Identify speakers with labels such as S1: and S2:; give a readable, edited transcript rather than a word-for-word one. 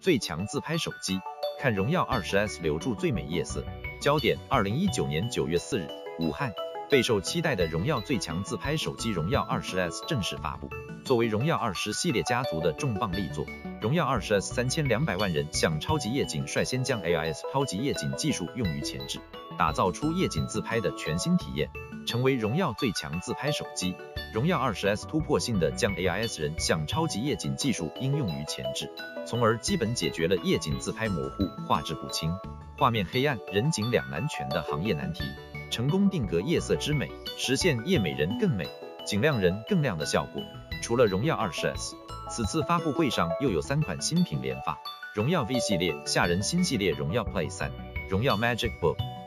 S1: 最强自拍手机，看荣耀 20S 留住最美夜色。焦点：2019年9月4日，武汉。备受期待的荣耀最强自拍手机荣耀 20S 正式发布。作为荣耀20系列家族的重磅力作，荣耀 20S3200万人向超级夜景率先将 AIS 超级夜景技术用于前置，打造出夜景自拍的全新体验，成为荣耀最强自拍手机。荣耀 20S 突破性的将 AIS 人像超级夜景技术应用于前置，从而基本解决了夜景自拍模糊、画质不清、画面黑暗、人景两难全的行业难题，成功定格夜色之美，实现夜美人更美，景亮人更亮的效果。除了荣耀 20S， 此次发布会上又有3款新品连发：荣耀 V 系列、吓人新系列荣耀 Play 3、荣耀 Magic Book。